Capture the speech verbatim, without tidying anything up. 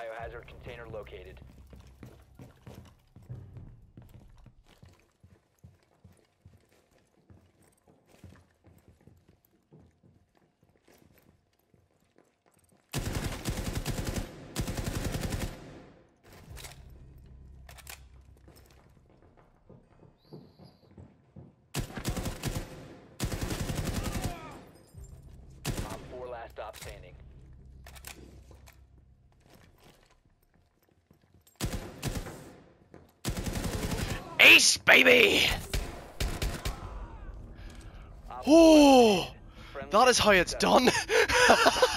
biohazard container located. Op four last stop standing. Ace, baby! Oh, that is how it's done.